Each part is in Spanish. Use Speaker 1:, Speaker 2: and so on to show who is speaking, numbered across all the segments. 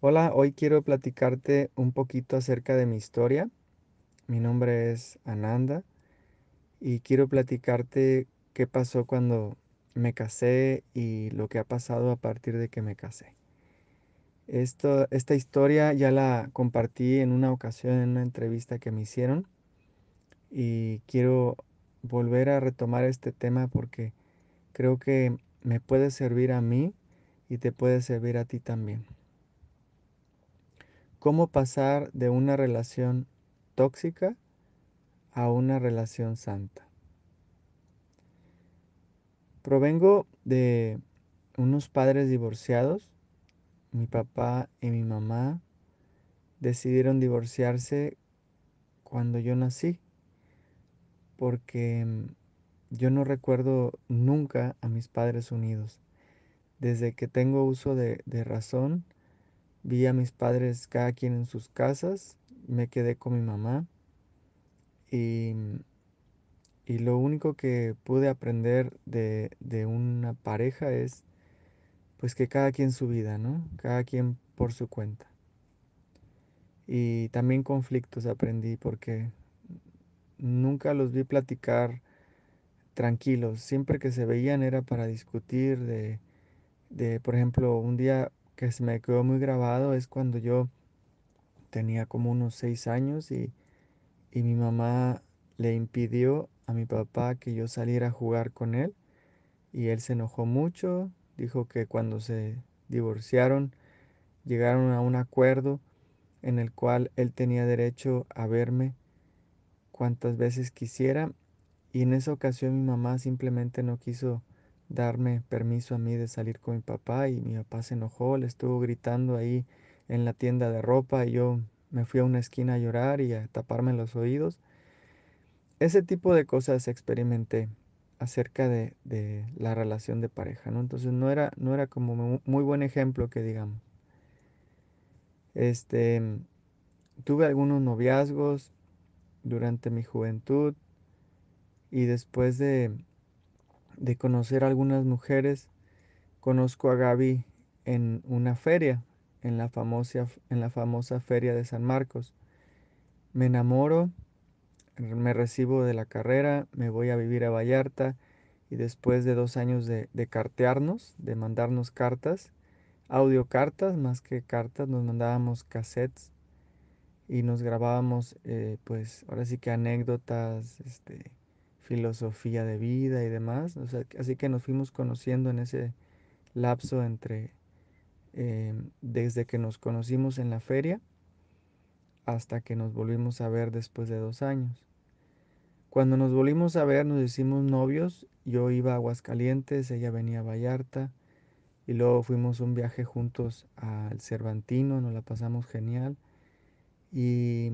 Speaker 1: Hola, hoy quiero platicarte un poquito acerca de mi historia. Mi nombre es Ananda y quiero platicarte qué pasó cuando me casé y lo que ha pasado a partir de que me casé. Esta historia ya la compartí en una ocasión en una entrevista que me hicieron y quiero volver a retomar este tema porque creo que me puede servir a mí y te puede servir a ti también. ¿Cómo pasar de una relación tóxica a una relación santa? Provengo de unos padres divorciados. Mi papá y mi mamá decidieron divorciarse cuando yo nací, porque yo no recuerdo nunca a mis padres unidos. Desde que tengo uso de razón, vi a mis padres cada quien en sus casas, me quedé con mi mamá y y lo único que pude aprender de una pareja es pues que cada quien su vida, ¿no? Cada quien por su cuenta. Y también conflictos aprendí porque nunca los vi platicar tranquilos. Siempre que se veían era para discutir por ejemplo, un día que se me quedó muy grabado es cuando yo tenía como unos 6 años y mi mamá le impidió a mi papá que yo saliera a jugar con él. Y él se enojó mucho, dijo que cuando se divorciaron llegaron a un acuerdo en el cual él tenía derecho a verme cuantas veces quisiera y en esa ocasión mi mamá simplemente no quiso darme permiso a mí de salir con mi papá y mi papá se enojó, le estuvo gritando ahí en la tienda de ropa y yo me fui a una esquina a llorar y a taparme los oídos. Ese tipo de cosas experimenté acerca de la relación de pareja, ¿no? Entonces no era como muy buen ejemplo que digamos. Este, tuve algunos noviazgos durante mi juventud y después de conocer a algunas mujeres, conozco a Gaby en una feria, en la famosa feria de San Marcos. Me enamoro, me recibo de la carrera, me voy a vivir a Vallarta y después de 2 años de cartearnos, de mandarnos cartas, audiocartas más que cartas, nos mandábamos cassettes y nos grabábamos, pues ahora sí que anécdotas, filosofía de vida y demás. O sea, así que nos fuimos conociendo en ese lapso desde que nos conocimos en la feria hasta que nos volvimos a ver después de 2 años. Cuando nos volvimos a ver, nos hicimos novios. Yo iba a Aguascalientes, ella venía a Vallarta. Y luego fuimos un viaje juntos al Cervantino, nos la pasamos genial. Y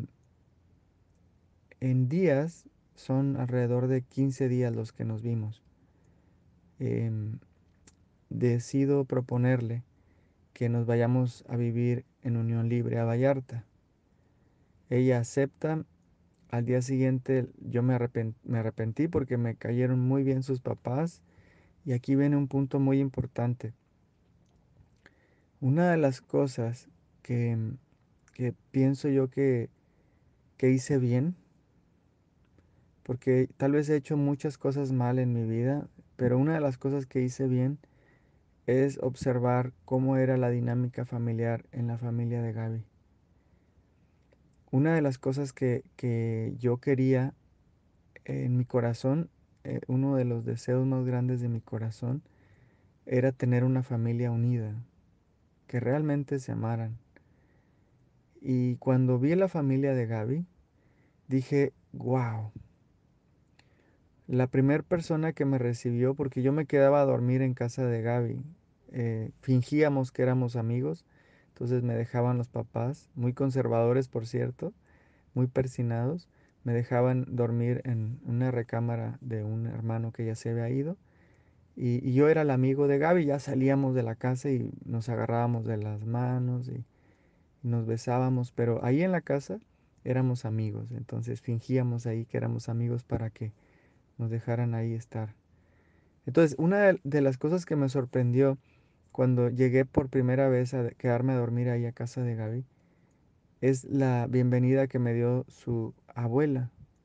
Speaker 1: en días, son alrededor de 15 días los que nos vimos. Em, Decido proponerle que nos vayamos a vivir en unión libre a Vallarta. Ella acepta. Al día siguiente yo me arrepentí porque me cayeron muy bien sus papás. Y aquí viene un punto muy importante. Una de las cosas que pienso yo que hice bien, porque tal vez he hecho muchas cosas mal en mi vida, pero una de las cosas que hice bien es observar cómo era la dinámica familiar en la familia de Gaby. Una de las cosas que yo quería en mi corazón, uno de los deseos más grandes de mi corazón, era tener una familia unida, que realmente se amaran. Y cuando vi la familia de Gaby, dije, wow, la primera persona que me recibió, porque yo me quedaba a dormir en casa de Gaby, fingíamos que éramos amigos, entonces me dejaban los papás, muy conservadores por cierto, muy persinados, me dejaban dormir en una recámara de un hermano que ya se había ido, y yo era el amigo de Gaby, ya salíamos de la casa y nos agarrábamos de las manos y nos besábamos, pero ahí en la casa éramos amigos, entonces fingíamos ahí que éramos amigos para que nos dejaran ahí estar. Entonces, una de las cosas que me sorprendió cuando llegué por primera vez a quedarme a dormir ahí a casa de Gaby, es la bienvenida que me dio su abuela.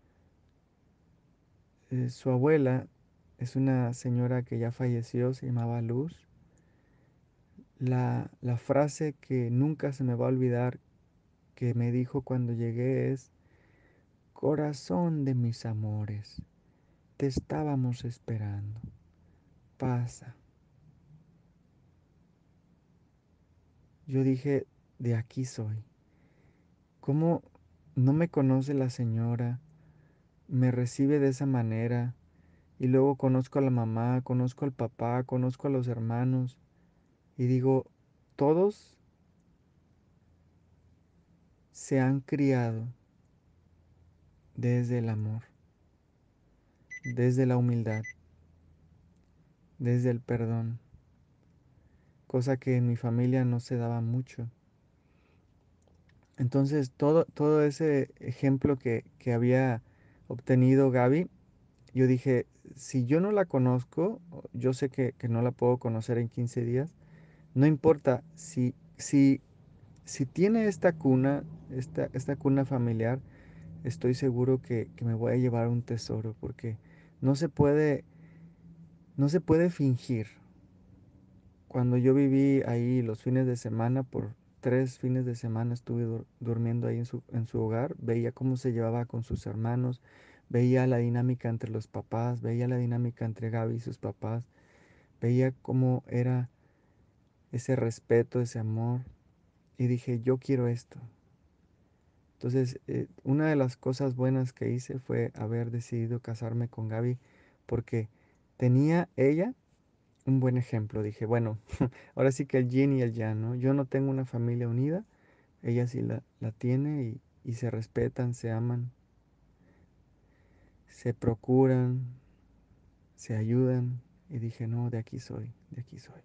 Speaker 1: Su abuela es una señora que ya falleció, se llamaba Luz. La frase que nunca se me va a olvidar que me dijo cuando llegué es, corazón de mis amores, te estábamos esperando, pasa. Yo dije, de aquí soy. ¿Cómo no me conoce la señora? Me recibe de esa manera. Y luego conozco a la mamá, conozco al papá, conozco a los hermanos. Y digo, todos se han criado desde el amor, desde la humildad, desde el perdón, cosa que en mi familia no se daba mucho. Entonces, todo ese ejemplo que había obtenido Gaby, yo dije, si yo no la conozco, yo sé que no la puedo conocer en 15 días, no importa, si tiene esta cuna, esta cuna familiar, estoy seguro que me voy a llevar un tesoro, porque no se puede, no se puede fingir. Cuando yo viví ahí los fines de semana, por 3 fines de semana estuve durmiendo ahí en su hogar, veía cómo se llevaba con sus hermanos, veía la dinámica entre los papás, veía la dinámica entre Gaby y sus papás, veía cómo era ese respeto, ese amor, y dije, yo quiero esto. Entonces, una de las cosas buenas que hice fue haber decidido casarme con Gaby, porque tenía ella un buen ejemplo. Dije, bueno, ahora sí que el yin y el yang, ¿no? Yo no tengo una familia unida, ella sí la tiene y se respetan, se aman, se procuran, se ayudan. Y dije, no, de aquí soy, de aquí soy.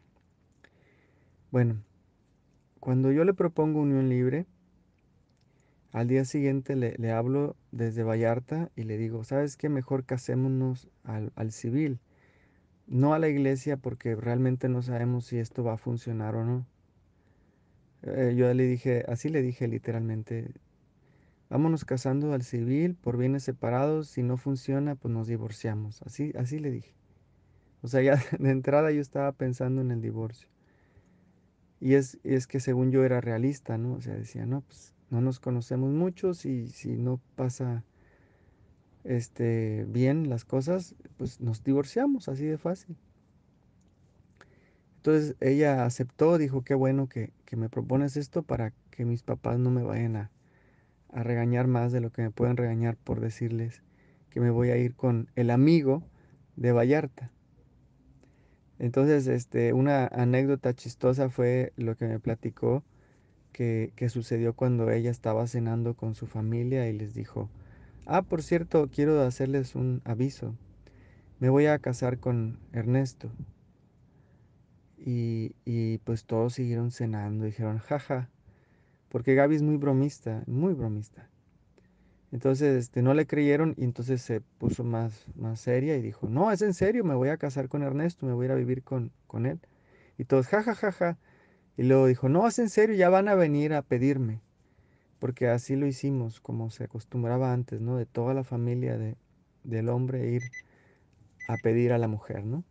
Speaker 1: Bueno, cuando yo le propongo unión libre, al día siguiente le hablo desde Vallarta y le digo, ¿sabes qué? Mejor casémonos al civil, no a la iglesia porque realmente no sabemos si esto va a funcionar o no. Yo le dije, así le dije literalmente, vámonos casando al civil por bienes separados, si no funciona, pues nos divorciamos. Así le dije. O sea, ya de entrada yo estaba pensando en el divorcio. Y es que según yo era realista, ¿no? O sea, decía, no, pues no nos conocemos mucho, si no pasa bien las cosas, pues nos divorciamos, así de fácil. Entonces ella aceptó, dijo, qué bueno que me propones esto para que mis papás no me vayan a regañar más de lo que me pueden regañar por decirles que me voy a ir con el amigo de Vallarta. Entonces, una anécdota chistosa fue lo que me platicó que sucedió cuando ella estaba cenando con su familia y les dijo, ah, por cierto, quiero hacerles un aviso. Me voy a casar con Ernesto. Y pues todos siguieron cenando, dijeron, jaja, porque Gaby es muy bromista, muy bromista. Entonces, no le creyeron y entonces se puso más seria y dijo, no, es en serio, me voy a casar con Ernesto, me voy a ir a vivir con él. Y todos, jajajaja. Y luego dijo, no, es en serio, ya van a venir a pedirme, porque así lo hicimos, como se acostumbraba antes, ¿no? De toda la familia del hombre ir a pedir a la mujer, ¿no?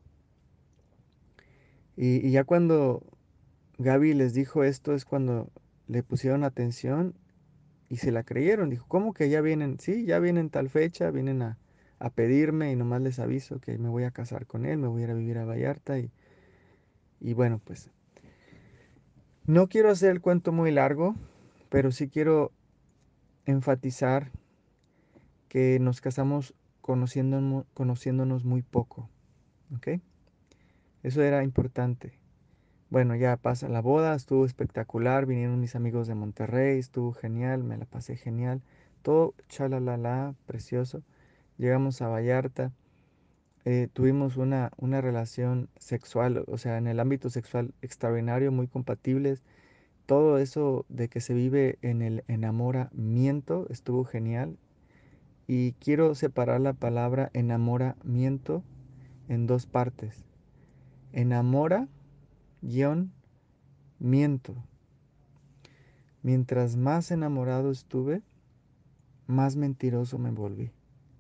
Speaker 1: Y ya cuando Gaby les dijo esto es cuando le pusieron atención y se la creyeron. Dijo, ¿cómo que ya vienen? Sí, ya vienen tal fecha, vienen a pedirme y nomás les aviso que me voy a casar con él, me voy a ir a vivir a Vallarta y bueno, pues no quiero hacer el cuento muy largo, pero sí quiero enfatizar que nos casamos conociéndonos muy poco, ¿ok? Eso era importante. Bueno, ya pasa la boda, estuvo espectacular, vinieron mis amigos de Monterrey, estuvo genial, me la pasé genial, todo chalalala, precioso. Llegamos a Vallarta, tuvimos una relación sexual, o sea, en el ámbito sexual extraordinario, muy compatibles. Todo eso de que se vive en el enamoramiento estuvo genial. Y quiero separar la palabra enamoramiento en dos partes. Enamora guión, miento. Mientras más enamorado estuve, más mentiroso me volví.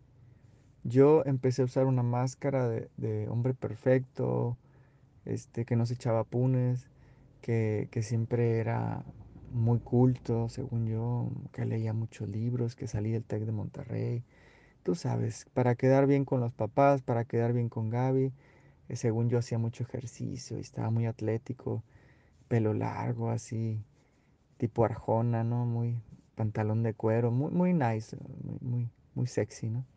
Speaker 1: Yo empecé a usar una máscara de hombre perfecto, que no se echaba punes, que siempre era muy culto, según yo, que leía muchos libros, que salí del TEC de Monterrey. Tú sabes, para quedar bien con los papás, para quedar bien con Gaby. Según yo hacía mucho ejercicio y estaba muy atlético, pelo largo, así, tipo Arjona, ¿no? Muy pantalón de cuero, muy, muy nice, muy, muy, muy sexy, ¿no?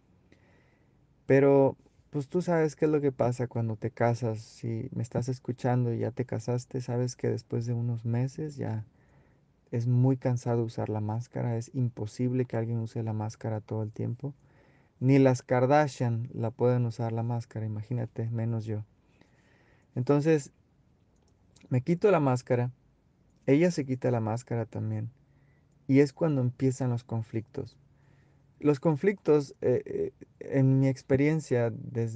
Speaker 1: Pero, pues tú sabes qué es lo que pasa cuando te casas. Si me estás escuchando y ya te casaste, sabes que después de unos meses ya es muy cansado usar la máscara. Es imposible que alguien use la máscara todo el tiempo. Ni las Kardashian la pueden usar la máscara, imagínate, menos yo. Entonces, me quito la máscara, ella se quita la máscara también. Y es cuando empiezan los conflictos. Los conflictos, en mi experiencia,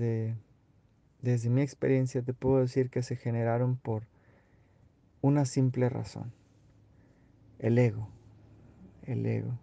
Speaker 1: desde mi experiencia, te puedo decir que se generaron por una simple razón. El ego, el ego.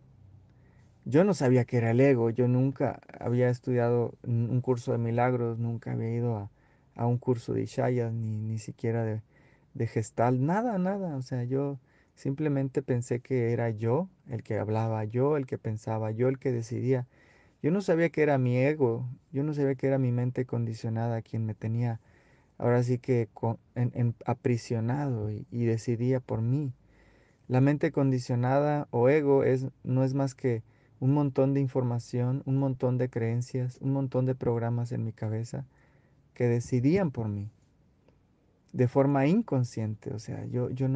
Speaker 1: Yo no sabía que era el ego, yo nunca había estudiado un curso de milagros, nunca había ido a un curso de Ishaya, ni siquiera de Gestalt, nada, nada. O sea, yo simplemente pensé que era yo el que hablaba, yo el que pensaba, yo el que decidía. Yo no sabía que era mi ego, yo no sabía que era mi mente condicionada quien me tenía ahora sí que aprisionado y decidía por mí. La mente condicionada o ego no es más que un montón de información, un montón de creencias, un montón de programas en mi cabeza que decidían por mí de forma inconsciente. O sea,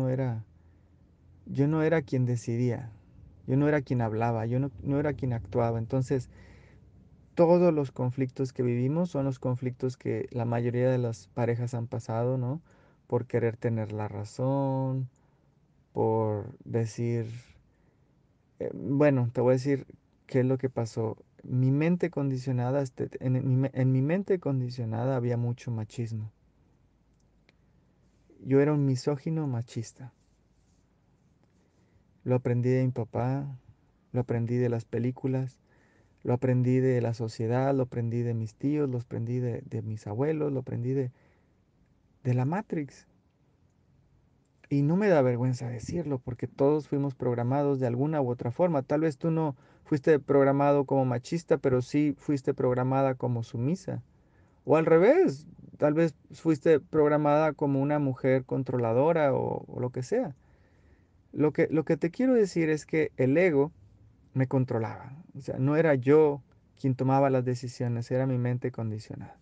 Speaker 1: yo no era quien decidía, yo no era quien hablaba, yo no era quien actuaba. Entonces, todos los conflictos que vivimos son los conflictos que la mayoría de las parejas han pasado, ¿no? Por querer tener la razón, por decir, bueno, te voy a decir qué es lo que pasó. Mi mente condicionada, en mi mente condicionada había mucho machismo. Yo era un misógino machista. Lo aprendí de mi papá, lo aprendí de las películas, lo aprendí de la sociedad, lo aprendí de mis tíos, lo aprendí de mis abuelos, lo aprendí de la Matrix. Y no me da vergüenza decirlo, porque todos fuimos programados de alguna u otra forma. Tal vez tú no fuiste programado como machista, pero sí fuiste programada como sumisa. O al revés, tal vez fuiste programada como una mujer controladora o lo que sea. Lo que te quiero decir es que el ego me controlaba. O sea, no era yo quien tomaba las decisiones, era mi mente condicionada.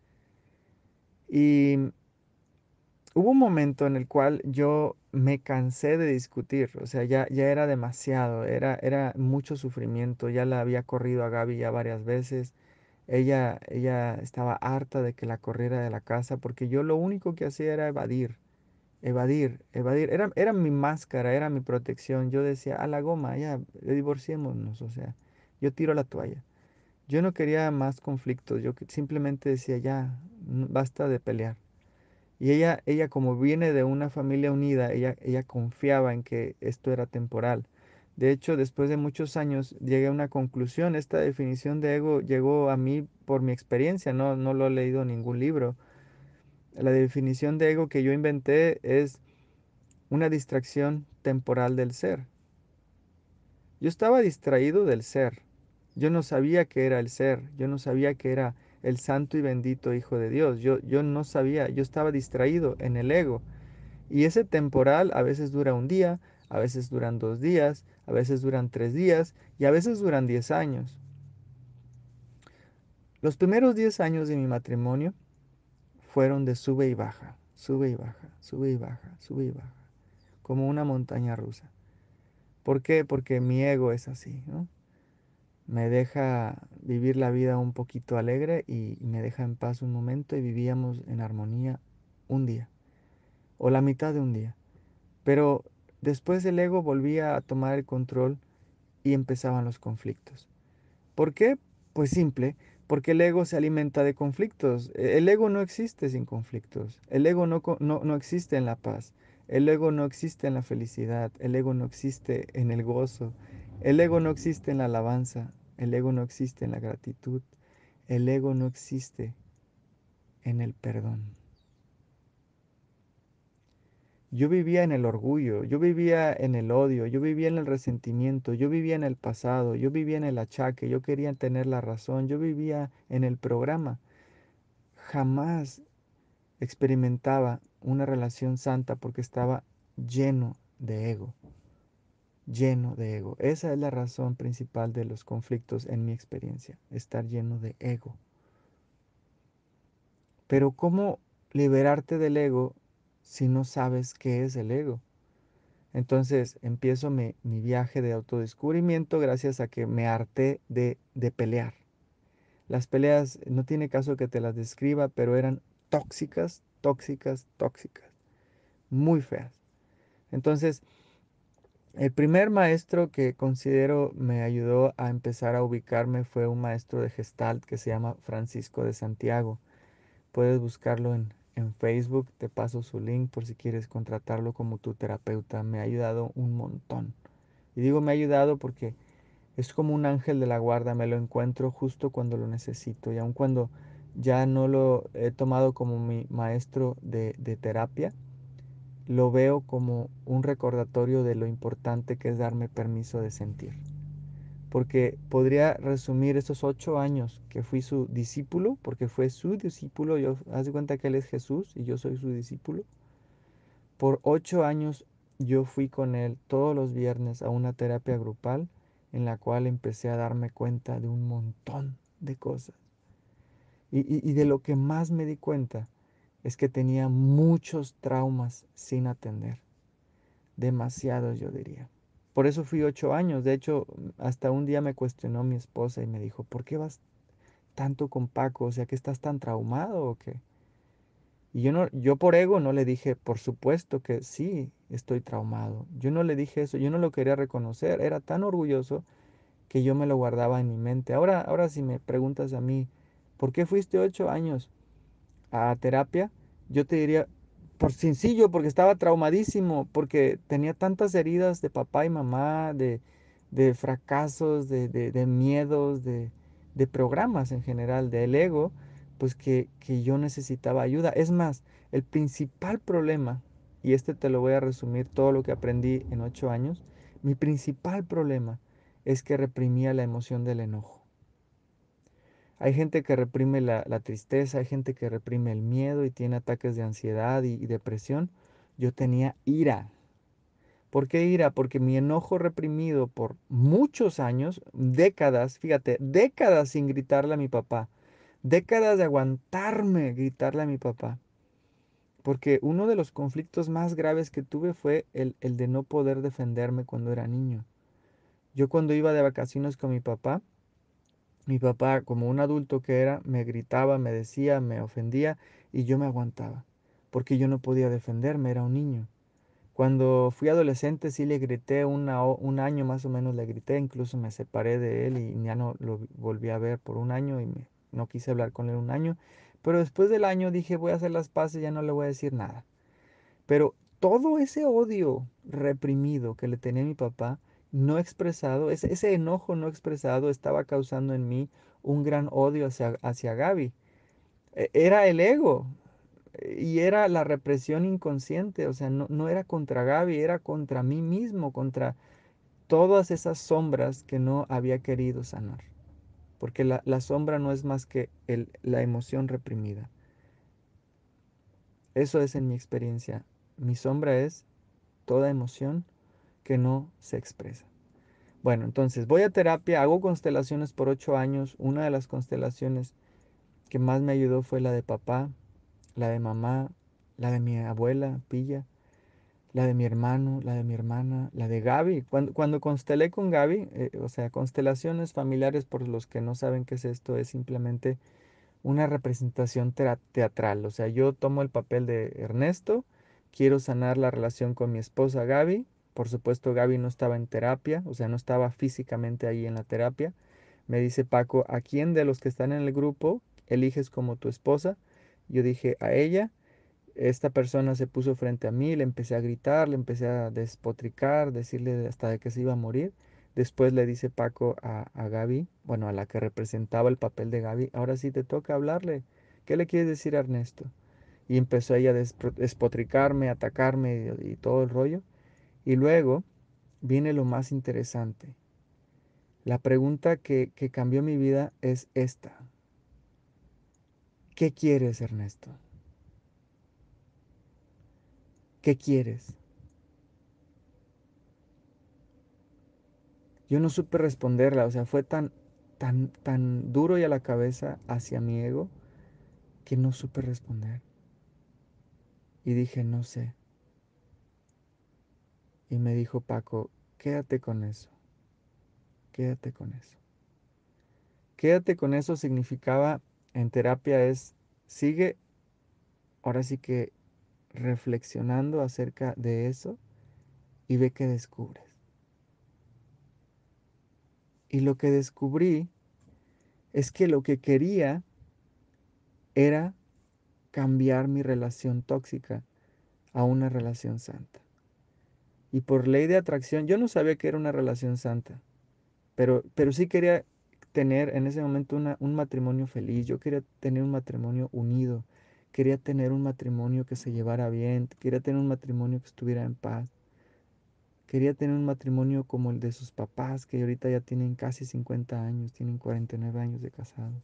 Speaker 1: Y hubo un momento en el cual yo me cansé de discutir, o sea, ya era demasiado, era mucho sufrimiento, ya la había corrido a Gaby ya varias veces, ella estaba harta de que la corriera de la casa porque yo lo único que hacía era evadir, evadir, evadir, era mi máscara, era mi protección, yo decía, a la goma, ya, divorciémonos, o sea, yo tiro la toalla. Yo no quería más conflictos, simplemente decía, ya, basta de pelear. Y ella como viene de una familia unida, ella confiaba en que esto era temporal. De hecho, después de muchos años llegué a una conclusión. Esta definición de ego llegó a mí por mi experiencia, no lo he leído en ningún libro. La definición de ego que yo inventé es una distracción temporal del ser. Yo estaba distraído del ser. Yo no sabía que era el ser. Yo no sabía que era el santo y bendito Hijo de Dios. Yo no sabía. Yo estaba distraído en el ego. Y ese temporal a veces dura un día, a veces duran 2 días, a veces duran 3 días y a veces duran 10 años. Los primeros 10 años de mi matrimonio fueron de sube y baja, sube y baja, sube y baja, sube y baja, como una montaña rusa. ¿Por qué? Porque mi ego es así, ¿no? Me deja vivir la vida un poquito alegre y me deja en paz un momento y vivíamos en armonía un día o la mitad de un día. Pero después el ego volvía a tomar el control y empezaban los conflictos. ¿Por qué? Pues simple, porque el ego se alimenta de conflictos. El ego no existe sin conflictos. El ego no existe en la paz. El ego no existe en la felicidad. El ego no existe en el gozo. El ego no existe en la alabanza. El ego no existe en la gratitud. El ego no existe en el perdón. Yo vivía en el orgullo, yo vivía en el odio, yo vivía en el resentimiento, yo vivía en el pasado, yo vivía en el achaque, yo quería tener la razón, yo vivía en el programa. Jamás experimentaba una relación santa porque estaba lleno de ego, lleno de ego. Esa es la razón principal de los conflictos en mi experiencia, estar lleno de ego. Pero ¿cómo liberarte del ego si no sabes qué es el ego? Entonces empiezo mi viaje de autodescubrimiento gracias a que me harté de pelear. Las peleas, no tiene caso que te las describa, pero eran tóxicas, tóxicas, tóxicas, muy feas. Entonces, el primer maestro que considero me ayudó a empezar a ubicarme fue un maestro de Gestalt que se llama Francisco de Santiago. Puedes buscarlo en Facebook, te paso su link por si quieres contratarlo como tu terapeuta. Me ha ayudado un montón. Y digo me ha ayudado porque es como un ángel de la guarda, me lo encuentro justo cuando lo necesito. Y aun cuando ya no lo he tomado como mi maestro de terapia, lo veo como un recordatorio de lo importante que es darme permiso de sentir. Porque podría resumir esos 8 años que fui su discípulo, porque fue su discípulo, yo, haz de cuenta que él es Jesús y yo soy su discípulo. Por 8 años yo fui con él todos los viernes a una terapia grupal en la cual empecé a darme cuenta de un montón de cosas. Y de lo que más me di cuenta es que tenía muchos traumas sin atender. Demasiados, yo diría. Por eso fui 8 años. De hecho, hasta un día me cuestionó mi esposa y me dijo, ¿por qué vas tanto con Paco? O sea, ¿que estás tan traumado o qué? Y yo no, yo por ego no le dije, por supuesto que sí, estoy traumado. Yo no le dije eso, yo no lo quería reconocer. Era tan orgulloso que yo me lo guardaba en mi mente. Ahora si me preguntas a mí, ¿por qué fuiste 8 años a terapia? Yo te diría, por sencillo, porque estaba traumadísimo, porque tenía tantas heridas de papá y mamá, de fracasos, de miedos, de programas en general, del ego, pues que yo necesitaba ayuda. Es más, el principal problema, y este te lo voy a resumir todo lo que aprendí en 8 años, mi principal problema es que reprimía la emoción del enojo. Hay gente que reprime la tristeza, hay gente que reprime el miedo y tiene ataques de ansiedad y depresión. Yo tenía ira. ¿Por qué ira? Porque mi enojo reprimido por muchos años, décadas, fíjate, décadas sin gritarle a mi papá, décadas de aguantarme gritarle a mi papá. Porque uno de los conflictos más graves que tuve fue el de no poder defenderme cuando era niño. Yo cuando iba de vacaciones con mi papá, como un adulto que era, me gritaba, me decía, me ofendía y yo me aguantaba, porque yo no podía defenderme, era un niño. Cuando fui adolescente sí le grité un año más o menos le grité, incluso me separé de él y ya no lo volví a ver por un año y no quise hablar con él un año. Pero después del año dije voy a hacer las paces, ya no le voy a decir nada. Pero todo ese odio reprimido que le tenía a mi papá, no expresado, ese enojo no expresado estaba causando en mí un gran odio hacia Gaby. Era el ego y era la represión inconsciente, o sea, no era contra Gaby, era contra mí mismo, contra todas esas sombras que no había querido sanar. Porque la sombra no es más que la emoción reprimida. Eso es en mi experiencia. Mi sombra es toda emoción que no se expresa. Bueno, entonces voy a terapia, hago constelaciones por 8 años. Una de las constelaciones que más me ayudó fue la de papá, la de mamá, la de mi abuela, Pilla, la de mi hermano, la de mi hermana, la de Gaby. Cuando constelé con Gaby, o sea, constelaciones familiares, por los que no saben qué es esto, es simplemente una representación teatral. O sea, yo tomo el papel de Ernesto, quiero sanar la relación con mi esposa Gaby. Por supuesto, Gaby no estaba en terapia, o sea, no estaba físicamente ahí en la terapia. Me dice Paco, ¿a quién de los que están en el grupo eliges como tu esposa? Yo dije, a ella. Esta persona se puso frente a mí, le empecé a gritar, le empecé a despotricar, decirle hasta de que se iba a morir. Después le dice Paco a Gaby, bueno, a la que representaba el papel de Gaby, ahora sí te toca hablarle. ¿Qué le quieres decir a Ernesto? Y empezó ella a despotricarme, atacarme y todo el rollo. Y luego viene lo más interesante. La pregunta que cambió mi vida es esta. ¿Qué quieres, Ernesto? ¿Qué quieres? Yo no supe responderla, o sea, fue tan duro y a la cabeza hacia mi ego que no supe responder. Y dije, no sé. Y me dijo Paco, quédate con eso, quédate con eso. Quédate con eso significaba en terapia es, sigue ahora sí que reflexionando acerca de eso y ve qué descubres. Y lo que descubrí es que lo que quería era cambiar mi relación tóxica a una relación santa. Y por ley de atracción, yo no sabía que era una relación santa, pero sí quería tener en ese momento un matrimonio feliz, yo quería tener un matrimonio unido, quería tener un matrimonio que se llevara bien, quería tener un matrimonio que estuviera en paz, quería tener un matrimonio como el de sus papás, que ahorita ya tienen casi 50 años, tienen 49 años de casados.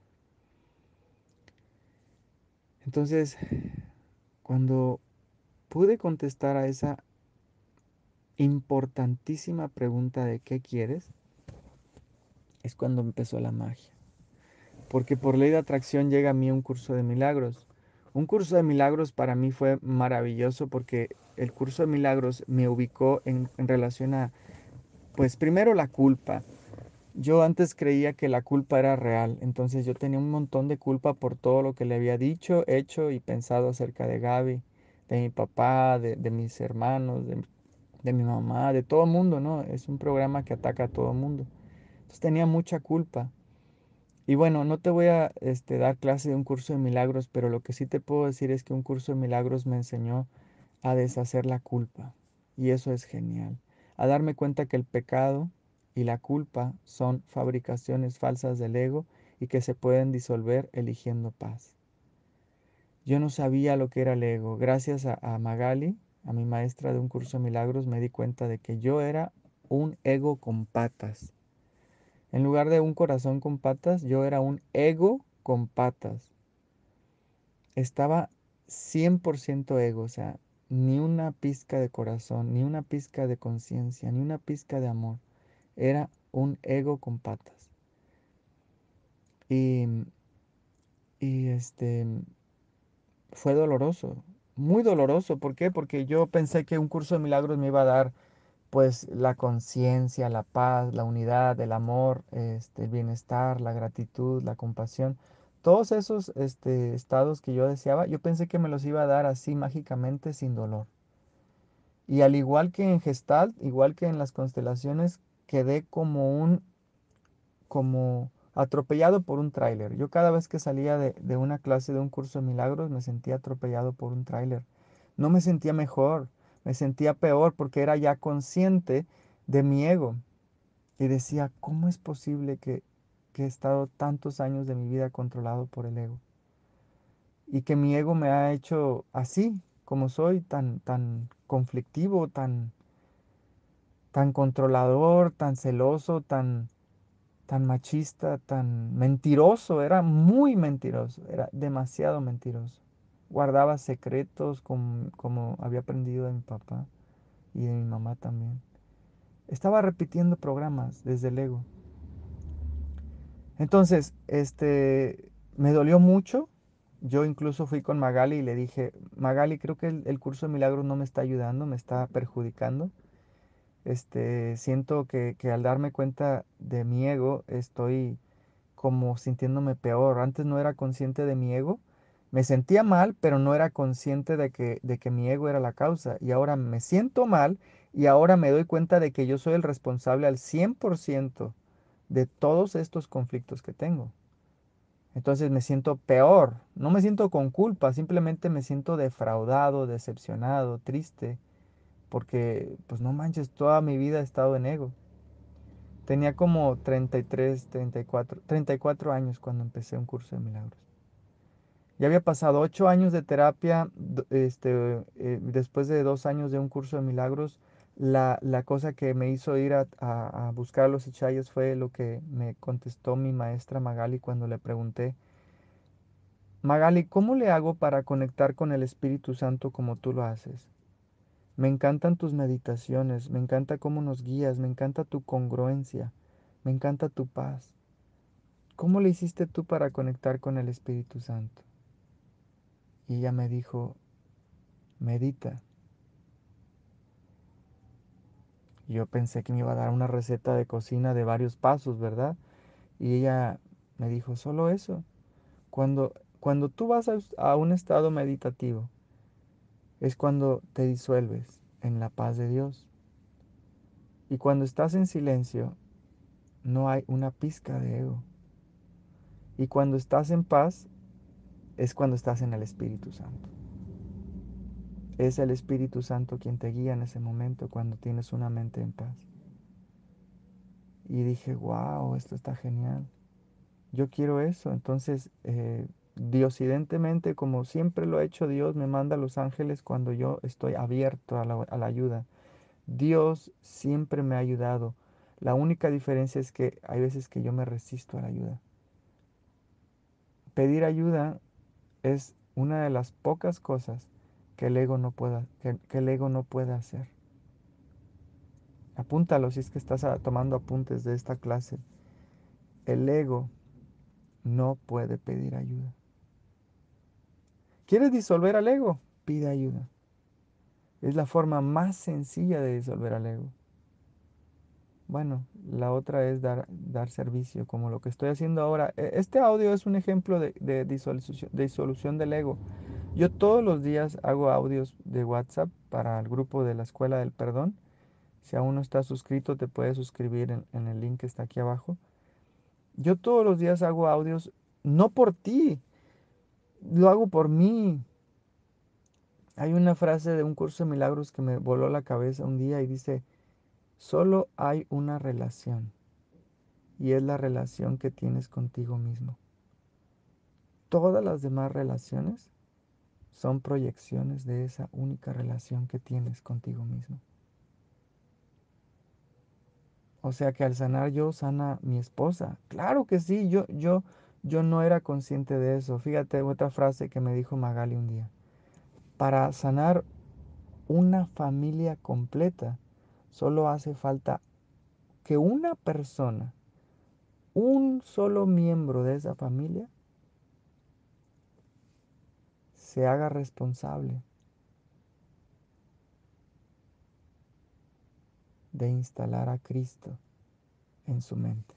Speaker 1: Entonces, cuando pude contestar a esa importantísima pregunta de ¿qué quieres? Es cuando empezó la magia. Porque por ley de atracción llega a mí un curso de milagros. Un curso de milagros para mí fue maravilloso porque el curso de milagros me ubicó en relación a, pues primero la culpa. Yo antes creía que la culpa era real, entonces yo tenía un montón de culpa por todo lo que le había dicho, hecho y pensado acerca de Gaby, de mi papá, de mis hermanos, de mi mamá, de todo el mundo, ¿no? Es un programa que ataca a todo el mundo. Entonces tenía mucha culpa. Y bueno, no te voy a dar clase de un curso de milagros, pero lo que sí te puedo decir es que un curso de milagros me enseñó a deshacer la culpa. Y eso es genial. A darme cuenta que el pecado y la culpa son fabricaciones falsas del ego y que se pueden disolver eligiendo paz. Yo no sabía lo que era el ego. Gracias a Magali, a mi maestra de un curso de milagros, me di cuenta de que yo era un ego con patas. En lugar de un corazón con patas, yo era un ego con patas. Estaba 100% ego, o sea, ni una pizca de corazón, ni una pizca de conciencia, ni una pizca de amor. Era un ego con patas. Y, y fue doloroso, muy doloroso. ¿Por qué? Porque yo pensé que un curso de milagros me iba a dar pues la conciencia, la paz, la unidad, el amor, el bienestar, la gratitud, la compasión, todos esos estados que yo deseaba, yo pensé que me los iba a dar así mágicamente sin dolor. Y al igual que en Gestalt, igual que en las constelaciones, quedé como atropellado por un tráiler. Yo cada vez que salía de una clase de un curso de milagros me sentía atropellado por un tráiler. No me sentía mejor, me sentía peor porque era ya consciente de mi ego. Y decía, ¿cómo es posible que he estado tantos años de mi vida controlado por el ego? Y que mi ego me ha hecho así, como soy, tan conflictivo, tan controlador, tan celoso, tan machista, tan mentiroso, era muy mentiroso, era demasiado mentiroso. Guardaba secretos como había aprendido de mi papá y de mi mamá también. Estaba repitiendo programas desde el ego. Entonces, me dolió mucho. Yo incluso fui con Magali y le dije, Magali, creo que el curso de milagros no me está ayudando, me está perjudicando. Siento que al darme cuenta de mi ego, estoy como sintiéndome peor. Antes no era consciente de mi ego. Me sentía mal, pero no era consciente de que mi ego era la causa. Y ahora me siento mal y ahora me doy cuenta de que yo soy el responsable al 100% de todos estos conflictos que tengo. Entonces me siento peor, no me siento con culpa, simplemente me siento defraudado, decepcionado, triste, porque pues no manches, toda mi vida he estado en ego. Tenía como 33, 34 años cuando empecé un curso de milagros. Ya había pasado 8 años de terapia, después de 2 años de un curso de milagros. La cosa que me hizo ir a buscar a los Ichayas fue lo que me contestó mi maestra Magali cuando le pregunté, Magali, ¿cómo le hago para conectar con el Espíritu Santo como tú lo haces? Me encantan tus meditaciones, me encanta cómo nos guías, me encanta tu congruencia, me encanta tu paz. ¿Cómo le hiciste tú para conectar con el Espíritu Santo? Y ella me dijo, medita. Y yo pensé que me iba a dar una receta de cocina de varios pasos, ¿verdad? Y ella me dijo, solo eso. Cuando tú vas a un estado meditativo, es cuando te disuelves en la paz de Dios. Y cuando estás en silencio, no hay una pizca de ego. Y cuando estás en paz, es cuando estás en el Espíritu Santo. Es el Espíritu Santo quien te guía en ese momento cuando tienes una mente en paz. Y dije, wow, esto está genial. Yo quiero eso. Entonces, diosidentemente, como siempre lo ha hecho Dios, me manda a los ángeles cuando yo estoy abierto a la ayuda. Dios siempre me ha ayudado. La única diferencia es que hay veces que yo me resisto a la ayuda. Pedir ayuda es una de las pocas cosas que el ego no pueda, que el ego no puede hacer. Apúntalo si es que estás tomando apuntes de esta clase. El ego no puede pedir ayuda. ¿Quieres disolver al ego? Pide ayuda. Es la forma más sencilla de disolver al ego. Bueno, la otra es dar servicio, como lo que estoy haciendo ahora. Este audio es un ejemplo de disolución del ego. Yo todos los días hago audios de WhatsApp para el grupo de la Escuela del Perdón. Si aún no estás suscrito, te puedes suscribir en el link que está aquí abajo. Yo todos los días hago audios, no por ti, lo hago por mí. Hay una frase de un curso de milagros que me voló la cabeza un día y dice, solo hay una relación y es la relación que tienes contigo mismo. Todas las demás relaciones son proyecciones de esa única relación que tienes contigo mismo. O sea que al sanar yo, sana mi esposa. Claro que sí, yo no era consciente de eso. Fíjate otra frase que me dijo Magali un día. Para sanar una familia completa, solo hace falta que una persona, un solo miembro de esa familia, se haga responsable de instalar a Cristo en su mente.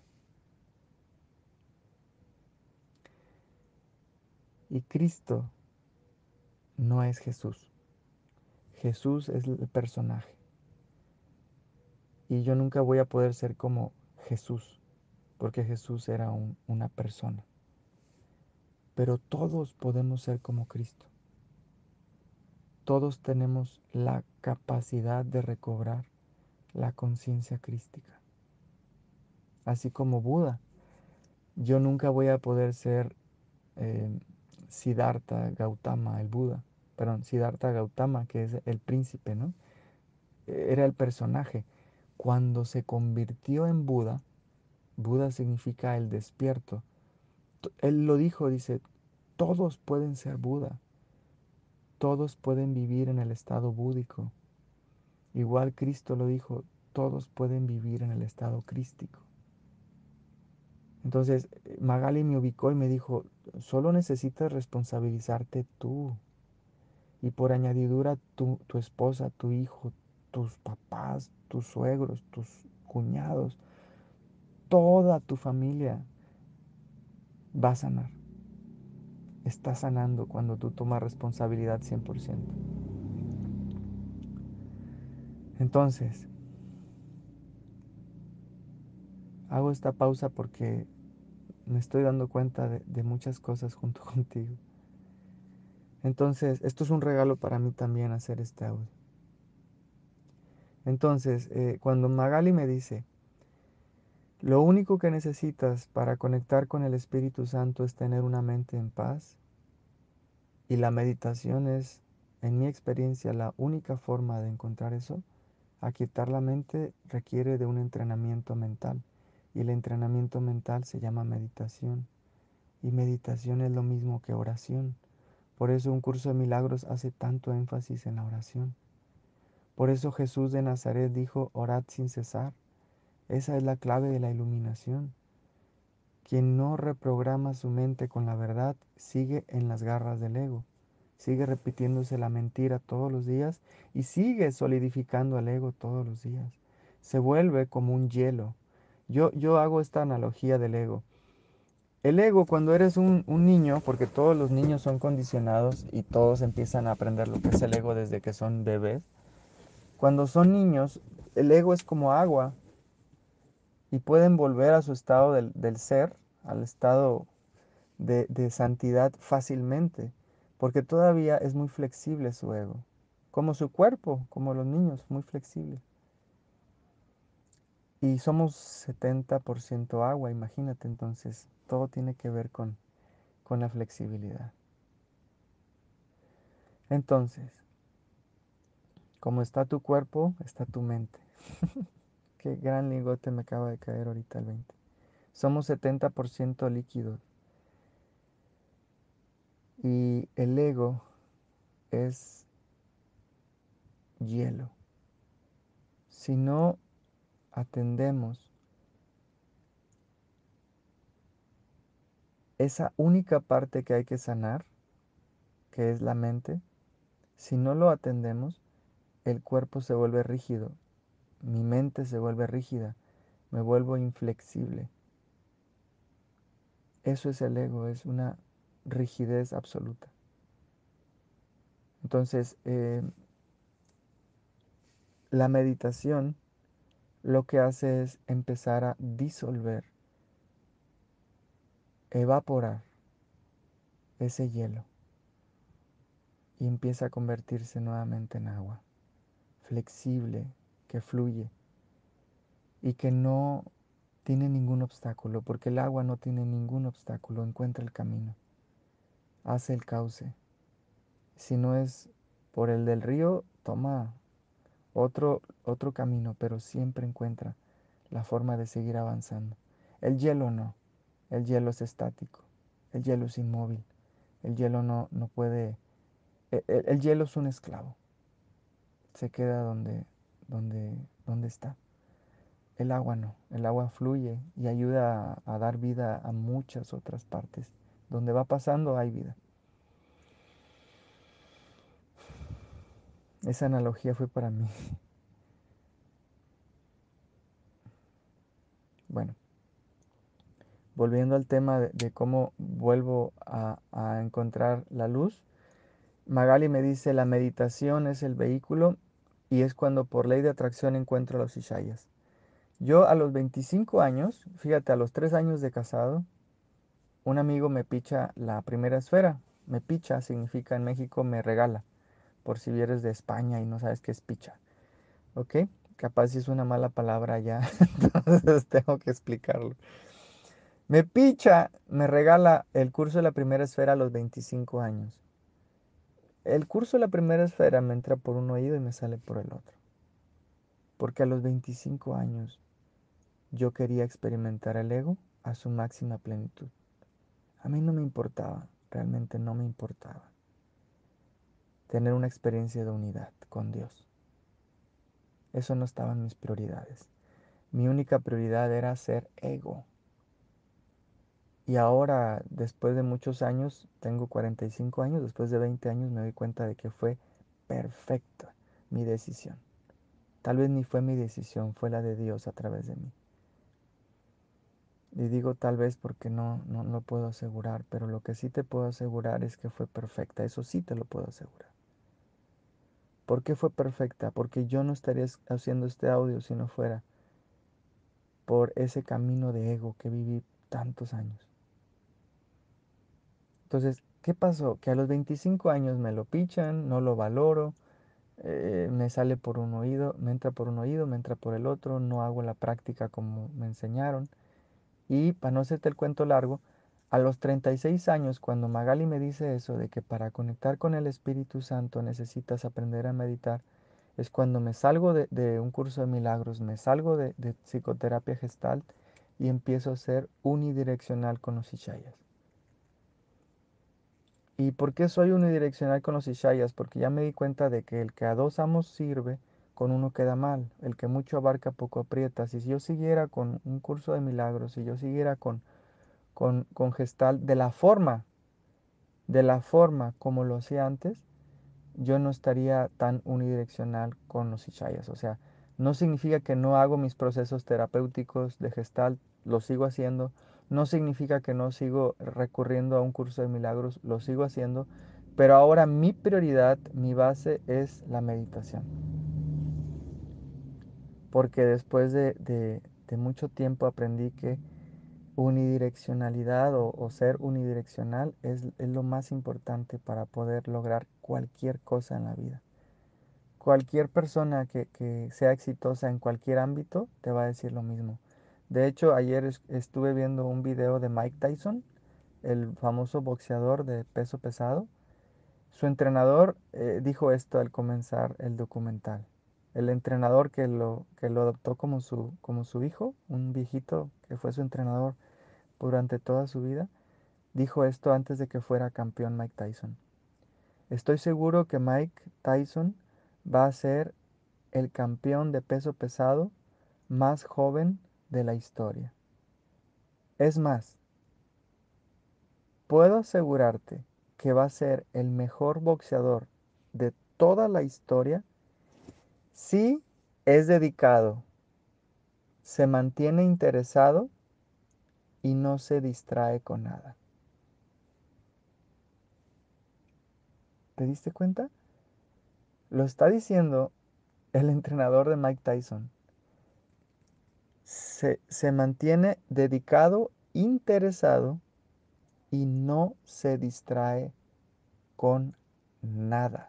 Speaker 1: Y Cristo no es Jesús. Jesús es el personaje. Y yo nunca voy a poder ser como Jesús, porque Jesús era una persona. Pero todos podemos ser como Cristo. Todos tenemos la capacidad de recobrar la conciencia crística. Así como Buda. Yo nunca voy a poder ser eh, Siddhartha Gautama, el Buda. Perdón, Siddhartha Gautama, que es el príncipe, ¿no? Era el personaje. Cuando se convirtió en Buda, Buda significa el despierto. Él lo dijo, dice, todos pueden ser Buda, todos pueden vivir en el estado búdico. Igual Cristo lo dijo, todos pueden vivir en el estado crístico. Entonces Magali me ubicó y me dijo, solo necesitas responsabilizarte tú. Y por añadidura tu esposa, tu hijo, tus papás, tus suegros, tus cuñados, toda tu familia va a sanar. Está sanando cuando tú tomas responsabilidad 100%. Entonces, Hago esta pausa porque me estoy dando cuenta de muchas cosas junto contigo. Entonces, esto es un regalo para mí también hacer este audio. Entonces, cuando Magali me dice, lo único que necesitas para conectar con el Espíritu Santo es tener una mente en paz, y la meditación es, en mi experiencia, la única forma de encontrar eso. Aquietar la mente requiere de un entrenamiento mental, y el entrenamiento mental se llama meditación, y meditación es lo mismo que oración. Por eso un curso de milagros hace tanto énfasis en la oración. Por eso Jesús de Nazaret dijo, orad sin cesar. Esa es la clave de la iluminación. Quien no reprograma su mente con la verdad sigue en las garras del ego, sigue repitiéndose la mentira todos los días y sigue solidificando al ego todos los días. Se vuelve como un hielo. Yo hago esta analogía del ego. El ego, cuando eres un niño, porque todos los niños son condicionados y todos empiezan a aprender lo que es el ego desde que son bebés. Cuando son niños, el ego es como agua y pueden volver a su estado del ser, al estado de santidad fácilmente, porque todavía es muy flexible su ego, como su cuerpo, como los niños, muy flexible. Y somos 70% agua, imagínate, entonces todo tiene que ver con la flexibilidad. Entonces, como está tu cuerpo, está tu mente. Qué gran lingote me acaba de caer ahorita el 20. Somos 70% líquidos y el ego es hielo. Si no atendemos esa única parte que hay que sanar, que es la mente, si no lo atendemos, el cuerpo se vuelve rígido, mi mente se vuelve rígida, me vuelvo inflexible. Eso es el ego, es una rigidez absoluta. Entonces, la meditación lo que hace es empezar a disolver, evaporar ese hielo y empieza a convertirse nuevamente en agua, flexible, que fluye y que no tiene ningún obstáculo, porque el agua no tiene ningún obstáculo, encuentra el camino, hace el cauce. Si no es por el del río, toma otro camino, pero siempre encuentra la forma de seguir avanzando. El hielo no, el hielo es estático, el hielo es inmóvil, el hielo no puede, el hielo es un esclavo, se queda donde está. El agua no, el agua fluye y ayuda a dar vida a muchas otras partes. Donde va pasando hay vida. Esa analogía fue para mí. Bueno, volviendo al tema de cómo vuelvo a encontrar la luz, Magali me dice, la meditación es el vehículo y es cuando por ley de atracción encuentro a los Ishayas. Yo a los 25 años, fíjate, a los 3 años de casado, un amigo me picha la primera esfera. Me picha significa en México me regala, por si vienes de España y no sabes qué es picha. ¿Ok? Capaz si es una mala palabra ya, entonces tengo que explicarlo. Me picha, me regala el curso de la primera esfera a los 25 años. El curso de la primera esfera me entra por un oído y me sale por el otro. Porque a los 25 años yo quería experimentar el ego a su máxima plenitud. A mí no me importaba, realmente no me importaba tener una experiencia de unidad con Dios. Eso no estaba en mis prioridades. Mi única prioridad era ser ego. Y ahora, después de muchos años, tengo 45 años, después de 20 años me doy cuenta de que fue perfecta mi decisión. Tal vez ni fue mi decisión, fue la de Dios a través de mí. Y digo tal vez porque no lo puedo asegurar, pero lo que sí te puedo asegurar es que fue perfecta, eso sí te lo puedo asegurar. ¿Por qué fue perfecta? Porque yo no estaría haciendo este audio si no fuera por ese camino de ego que viví tantos años. Entonces, ¿qué pasó? Que a los 25 años me lo pichan, no lo valoro, me sale por un oído, me entra por un oído, me entra por el otro, no hago la práctica como me enseñaron. Y para no hacerte el cuento largo, a los 36 años, cuando Magali me dice eso de que para conectar con el Espíritu Santo necesitas aprender a meditar, es cuando me salgo de un curso de milagros, me salgo de psicoterapia gestalt y empiezo a ser unidireccional con los Ishayas. ¿Y por qué soy unidireccional con los Ishayas? Porque ya me di cuenta de que el que a dos amos sirve, con uno queda mal. El que mucho abarca, poco aprieta. Si yo siguiera con un curso de milagros, si yo siguiera con Gestalt de la forma como lo hacía antes, yo no estaría tan unidireccional con los Ishayas. O sea, no significa que no hago mis procesos terapéuticos de Gestalt, lo sigo haciendo. No significa que no sigo recurriendo a un curso de milagros, lo sigo haciendo. Pero ahora mi prioridad, mi base es la meditación. Porque después de mucho tiempo aprendí que unidireccionalidad o ser unidireccional es lo más importante para poder lograr cualquier cosa en la vida. Cualquier persona que sea exitosa en cualquier ámbito te va a decir lo mismo. De hecho, ayer estuve viendo un video de Mike Tyson, el famoso boxeador de peso pesado. Su entrenador dijo esto al comenzar el documental. El entrenador que lo adoptó como su hijo, un viejito que fue su entrenador durante toda su vida, dijo esto antes de que fuera campeón Mike Tyson. Estoy seguro que Mike Tyson va a ser el campeón de peso pesado más joven de la historia. Es más, puedo asegurarte que va a ser el mejor boxeador de toda la historia si es dedicado, se mantiene interesado y no se distrae con nada. ¿Te diste cuenta? Lo está diciendo el entrenador de Mike Tyson. Se mantiene dedicado, interesado y no se distrae con nada.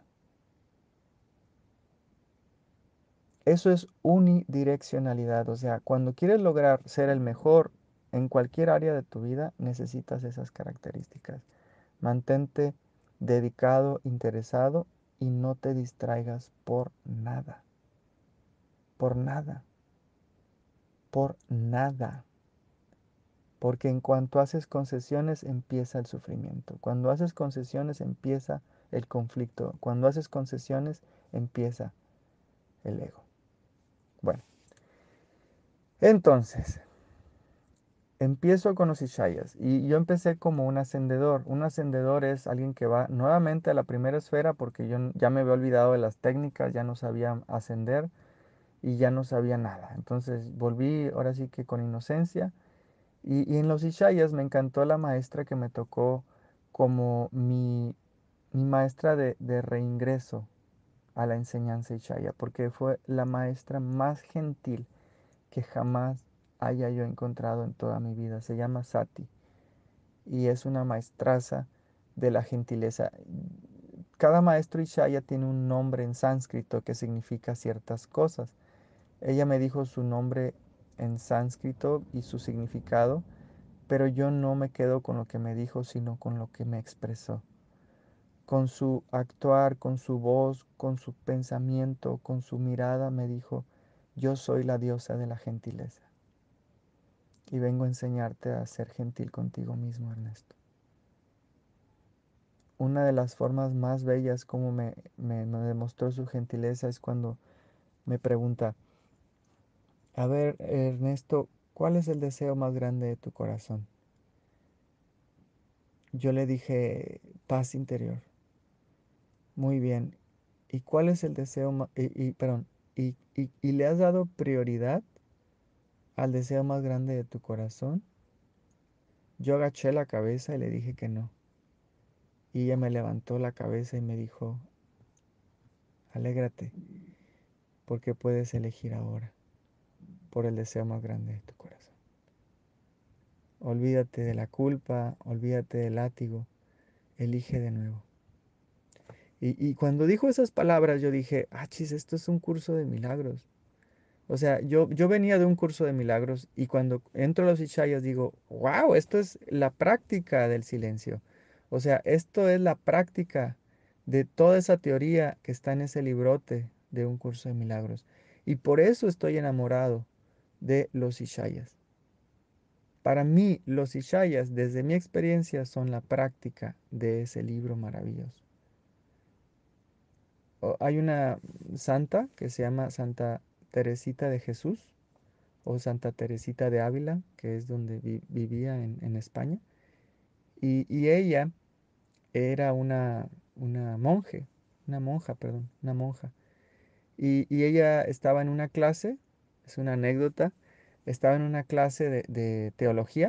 Speaker 1: Eso es unidireccionalidad. O sea, cuando quieres lograr ser el mejor en cualquier área de tu vida, necesitas esas características. Mantente dedicado, interesado y no te distraigas por nada. Por nada. Por nada. Porque en cuanto haces concesiones empieza el sufrimiento. Cuando haces concesiones empieza el conflicto. Cuando haces concesiones empieza el ego. Bueno, entonces, empiezo con los Ishayas. Y yo empecé como un ascendedor. Un ascendedor es alguien que va nuevamente a la primera esfera porque yo ya me había olvidado de las técnicas, ya no sabía ascender y ya no sabía nada. Entonces volví ahora sí que con inocencia. Y en los Ishayas me encantó la maestra que me tocó como mi maestra de reingreso a la enseñanza Ishaya, porque fue la maestra más gentil que jamás haya yo encontrado en toda mi vida. Se llama Sati y es una maestraza de la gentileza. Cada maestro Ishaya tiene un nombre en sánscrito que significa ciertas cosas. Ella me dijo su nombre en sánscrito y su significado, pero yo no me quedo con lo que me dijo, sino con lo que me expresó. Con su actuar, con su voz, con su pensamiento, con su mirada, me dijo, yo soy la diosa de la gentileza. Y vengo a enseñarte a ser gentil contigo mismo, Ernesto. Una de las formas más bellas como me demostró su gentileza es cuando me pregunta, a ver, Ernesto, ¿cuál es el deseo más grande de tu corazón? Yo le dije, paz interior. Muy bien. ¿Y cuál es el deseo más... perdón, y le has dado prioridad al deseo más grande de tu corazón? Yo agaché la cabeza y le dije que no. Y ella me levantó la cabeza y me dijo, alégrate, porque puedes elegir ahora. por el deseo más grande de tu corazón. Olvídate de la culpa, olvídate del látigo, elige de nuevo. Y cuando dijo esas palabras, yo dije, ah, chis, esto es un curso de milagros. O sea, yo venía de un curso de milagros y cuando entro a los Ishayas digo, wow, esto es la práctica del silencio. O sea, esto es la práctica de toda esa teoría que está en ese librote de un curso de milagros. Y por eso estoy enamorado de los Ishayas. Para mí, los Ishayas, desde mi experiencia, son la práctica de ese libro maravilloso. Hay una santa que se llama Santa Teresita de Jesús o Santa Teresita de Ávila, que es donde vivía en España. Y ella era una monja, perdón, una monja. Y ella estaba en una clase, es una anécdota, estaba en una clase de teología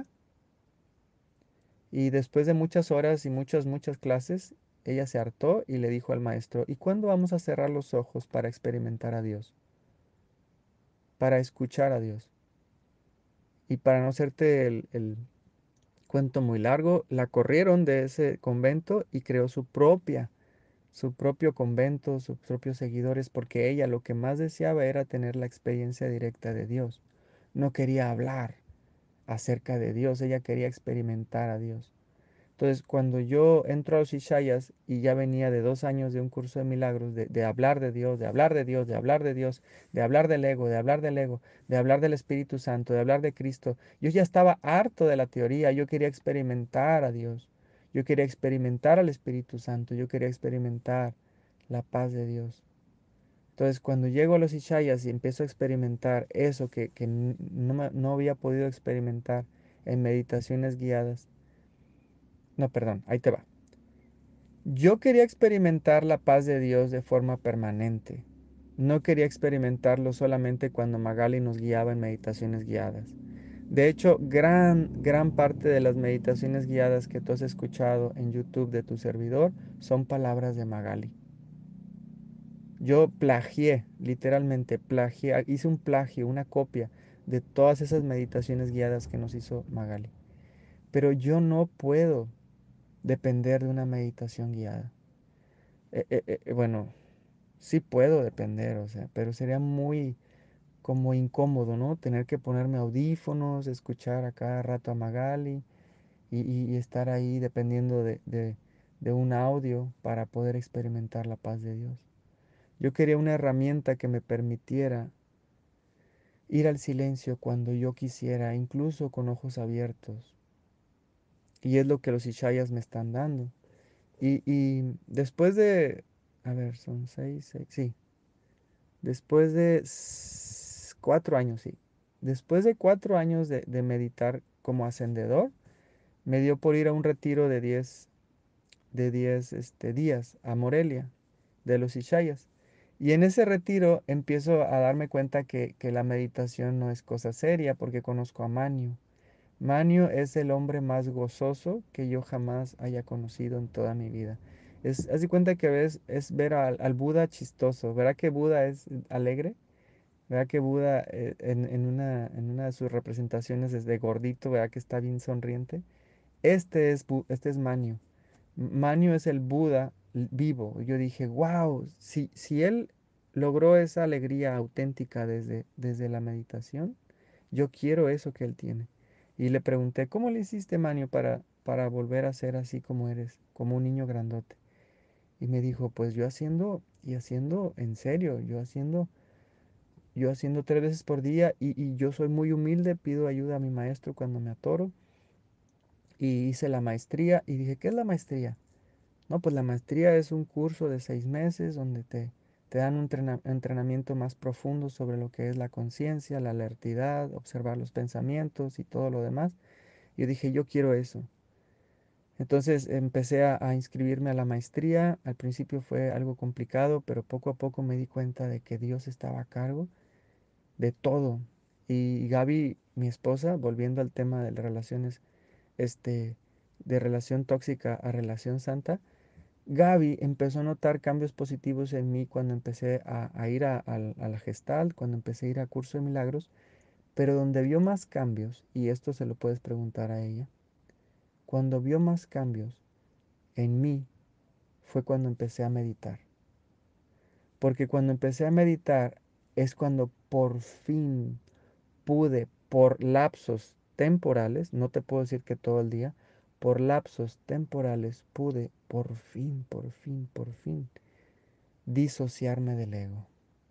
Speaker 1: y después de muchas horas y muchas clases, ella se hartó y le dijo al maestro, ¿y cuándo vamos a cerrar los ojos para experimentar a Dios? Para escuchar a Dios. Y para no hacerte el cuento muy largo, la corrieron de ese convento y creó su propio convento, sus propios seguidores, porque ella lo que más deseaba era tener la experiencia directa de Dios. No quería hablar acerca de Dios, ella quería experimentar a Dios. Entonces, cuando yo entro a los Ishayas y ya venía de 2 años de un curso de milagros, de hablar de Dios, de hablar de Dios, de hablar de Dios, de hablar del ego, de hablar del ego, de hablar del Espíritu Santo, de hablar de Cristo, yo ya estaba harto de la teoría, yo quería experimentar a Dios, yo quería experimentar al Espíritu Santo, yo quería experimentar la paz de Dios. Entonces, cuando llego a los Ishayas y empiezo a experimentar eso que no, no había podido experimentar en meditaciones guiadas, no, perdón, ahí te va. Yo quería experimentar la paz de Dios de forma permanente. No quería experimentarlo solamente cuando Magali nos guiaba en meditaciones guiadas. De hecho, gran parte de las meditaciones guiadas que tú has escuchado en YouTube de tu servidor son palabras de Magali. Yo plagié, literalmente plagié, hice un plagio, una copia de todas esas meditaciones guiadas que nos hizo Magali. Pero yo no puedo depender de una meditación guiada. Bueno, sí puedo depender, o sea, pero sería muy como incómodo, ¿no? Tener que ponerme audífonos, escuchar a cada rato a Magali y estar ahí dependiendo de un audio para poder experimentar la paz de Dios. Yo quería una herramienta que me permitiera ir al silencio cuando yo quisiera, incluso con ojos abiertos. Y es lo que los Ishayas me están dando. Y después de, a ver, son sí, después de 4 años, sí. Después de 4 años de meditar como ascendedor, me dio por ir a un retiro de 10 días a Morelia, de los Ishayas. Y en ese retiro empiezo a darme cuenta que la meditación no es cosa seria, porque conozco a Manio. Manio es el hombre más gozoso que yo jamás haya conocido en toda mi vida. Haz de cuenta que es ver al Buda chistoso. ¿Verdad que Buda es alegre? ¿Verdad que Buda en una de sus representaciones es de gordito, ¿verdad que está bien sonriente? Este es Manio. Manio es el Buda vivo. Yo dije, wow, si él logró esa alegría auténtica desde la meditación, yo quiero eso que él tiene. Y le pregunté, ¿cómo le hiciste, Manio, para volver a ser así como eres, como un niño grandote? Y me dijo, pues yo haciendo y haciendo en serio, yo haciendo 3 veces por día y yo soy muy humilde, pido ayuda a mi maestro cuando me atoro y hice la maestría y dije, ¿qué es la maestría? No, pues la maestría es un curso de 6 meses donde te dan un entrenamiento más profundo sobre lo que es la conciencia, la alertidad, observar los pensamientos y todo lo demás. Yo dije, yo quiero eso. Entonces empecé a inscribirme a la maestría. Al principio fue algo complicado, pero poco a poco me di cuenta de que Dios estaba a cargo de todo. Y Gaby, mi esposa, volviendo al tema de las relaciones, este, de relación tóxica a relación santa, Gaby empezó a notar cambios positivos en mí cuando empecé a ir a la Gestalt, cuando empecé a ir a Curso de Milagros, Pero donde vio más cambios, y esto se lo puedes preguntar a ella, cuando vio más cambios en mí fue cuando empecé a meditar. Porque cuando empecé a meditar es cuando por fin pude, por lapsos temporales, no te puedo decir que todo el día, por lapsos temporales pude por fin disociarme del ego,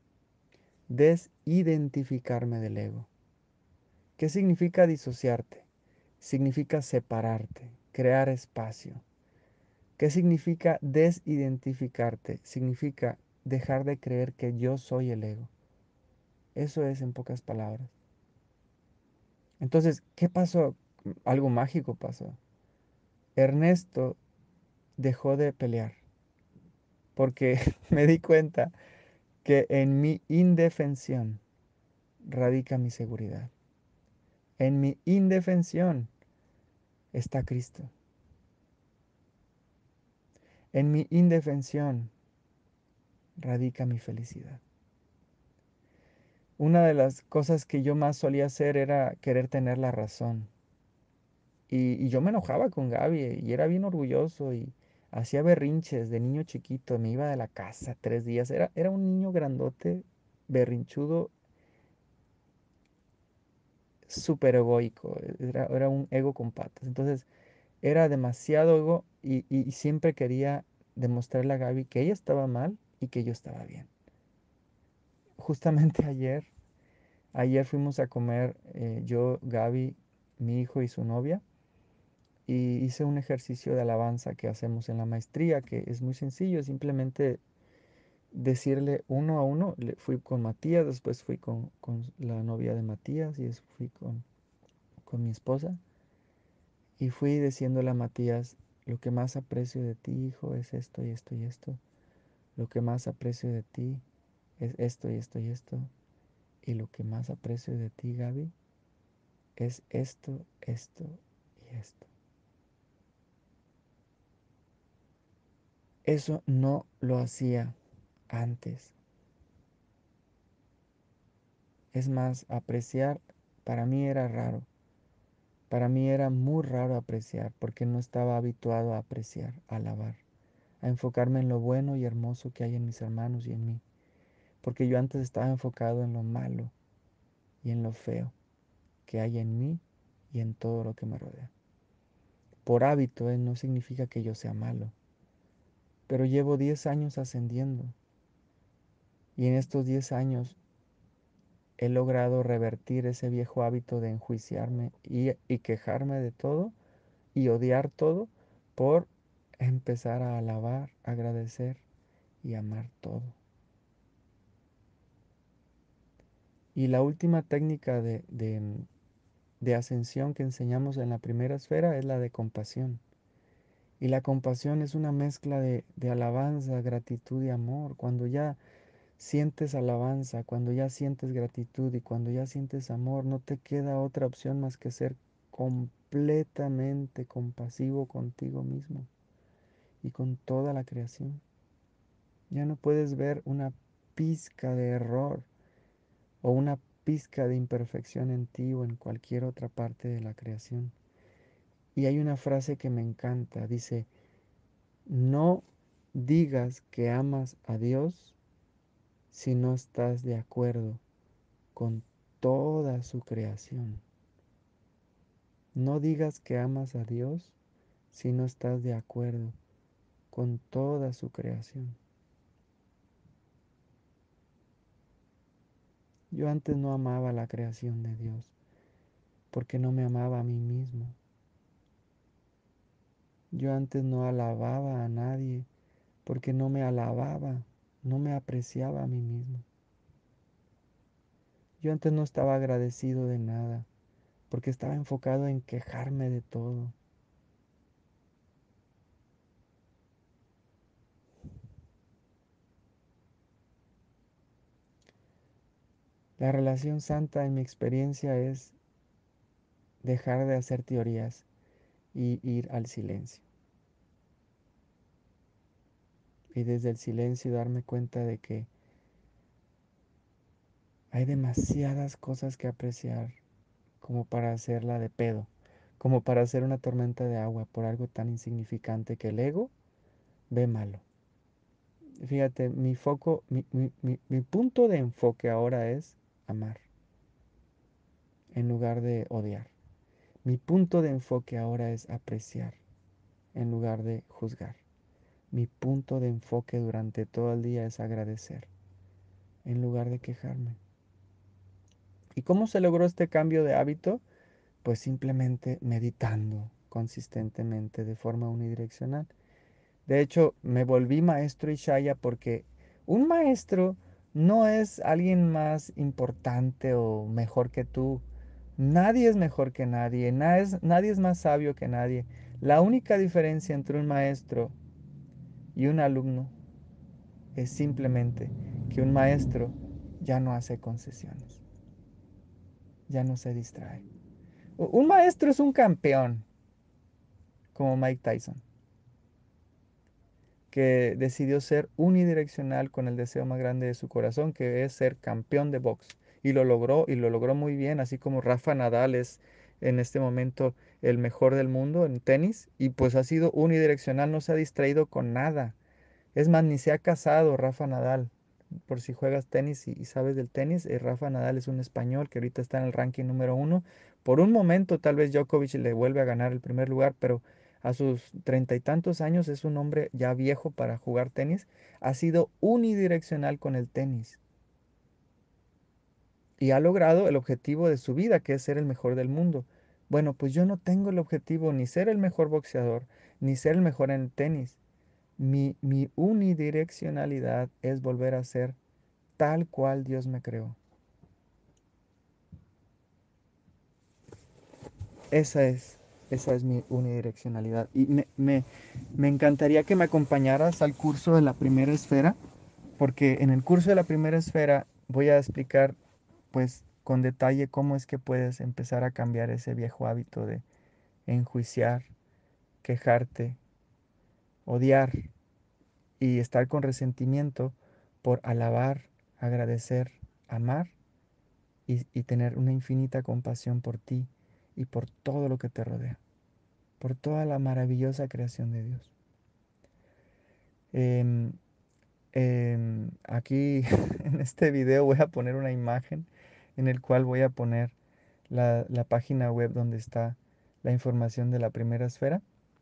Speaker 1: desidentificarme del ego. ¿Qué significa disociarte? Significa separarte, crear espacio. ¿Qué significa desidentificarte? Significa dejar de creer que yo soy el ego. Eso es en pocas palabras. Entonces, ¿qué pasó? Algo mágico pasó. Ernesto dejó de pelear porque me di cuenta que en mi indefensión radica mi seguridad. En mi indefensión está Cristo. En mi indefensión radica mi felicidad. Una de las cosas que yo más solía hacer era querer tener la razón. Y yo me enojaba con Gaby y era bien orgulloso y hacía berrinches de niño chiquito. Me iba de la casa 3 días. Era un niño grandote, berrinchudo, súper egoico. Era un ego con patas. Entonces era demasiado ego y siempre quería demostrarle a Gaby que ella estaba mal y que yo estaba bien. Justamente ayer fuimos a comer yo, Gaby, mi hijo y su novia. Y hice un ejercicio de alabanza que hacemos en la maestría, que es muy sencillo, simplemente decirle uno a uno. Fui con Matías, después fui con la novia de Matías y después fui con mi esposa. Y fui diciéndole a Matías, lo que más aprecio de ti, hijo, es esto y esto y esto. Lo que más aprecio de ti es esto y esto y esto. Y lo que más aprecio de ti, Gaby, es esto, esto y esto. Eso no lo hacía antes. Es más, apreciar para mí era raro. Para mí era muy raro apreciar porque no estaba habituado a apreciar, a alabar, a enfocarme en lo bueno y hermoso que hay en mis hermanos y en mí. Porque yo antes estaba enfocado en lo malo y en lo feo que hay en mí y en todo lo que me rodea. Por hábito, no significa que yo sea malo, pero llevo 10 años ascendiendo y en estos 10 años he logrado revertir ese viejo hábito de enjuiciarme y quejarme de todo y odiar todo por empezar a alabar, agradecer y amar todo. Y la última técnica de ascensión que enseñamos en la primera esfera es la de compasión. Y la compasión es una mezcla de alabanza, gratitud y amor. Cuando ya sientes alabanza, cuando ya sientes gratitud y cuando ya sientes amor, no te queda otra opción más que ser completamente compasivo contigo mismo y con toda la creación. Ya no puedes ver una pizca de error o una pizca de imperfección en ti o en cualquier otra parte de la creación. Y hay una frase que me encanta, dice, no digas que amas a Dios si no estás de acuerdo con toda su creación. No digas que amas a Dios si no estás de acuerdo con toda su creación. Yo antes no amaba la creación de Dios porque no me amaba a mí mismo. Yo antes no alababa a nadie porque no me alababa, no me apreciaba a mí mismo. Yo antes no estaba agradecido de nada porque estaba enfocado en quejarme de todo. La relación santa en mi experiencia es dejar de hacer teorías y ir al silencio. Y desde el silencio darme cuenta de que Hay demasiadas cosas que apreciar como para hacerla de pedo, como para hacer una tormenta de agua por algo tan insignificante que el ego ve malo. Fíjate, mi punto de enfoque ahora es amar en lugar de odiar. Mi punto de enfoque ahora es apreciar en lugar de juzgar. Mi punto de enfoque durante todo el día es agradecer en lugar de quejarme. ¿Y cómo se logró este cambio de hábito? Pues simplemente meditando consistentemente de forma unidireccional. De hecho, me volví maestro Ishaya porque un maestro no es alguien más importante o mejor que tú. Nadie es mejor que nadie, nadie es más sabio que nadie. La única diferencia entre un maestro y un alumno es simplemente que un maestro ya no hace concesiones, ya no se distrae. Un maestro es un campeón, como Mike Tyson, que decidió ser unidireccional con el deseo más grande de su corazón, que es ser campeón de box. Y lo logró muy bien, así como Rafa Nadal es en este momento el mejor del mundo en tenis, y pues ha sido unidireccional, no se ha distraído con nada. Es más, ni se ha casado Rafa Nadal. Por si juegas tenis y sabes del tenis, Rafa Nadal es un español que ahorita está en el ranking número uno. Por un momento tal vez Djokovic le vuelve a ganar el primer lugar, pero a sus treinta y tantos años es un hombre ya viejo para jugar tenis. Ha sido unidireccional con el tenis y ha logrado el objetivo de su vida, que es ser el mejor del mundo. Bueno, pues yo no tengo el objetivo ni ser el mejor boxeador, ni ser el mejor en el tenis. Mi unidireccionalidad es volver a ser tal cual Dios me creó. Esa es, esa es mi unidireccionalidad. Y me encantaría que me acompañaras al curso de la primera esfera, porque en el curso de la primera esfera voy a explicar, pues, con detalle cómo es que puedes empezar a cambiar ese viejo hábito de enjuiciar, quejarte, odiar y estar con resentimiento por alabar, agradecer, amar y tener una infinita compasión por ti y por todo lo que te rodea, por toda la maravillosa creación de Dios. Em, Aquí en este video voy a poner una imagen en el cual voy a poner la página web donde está la información de la primera esfera.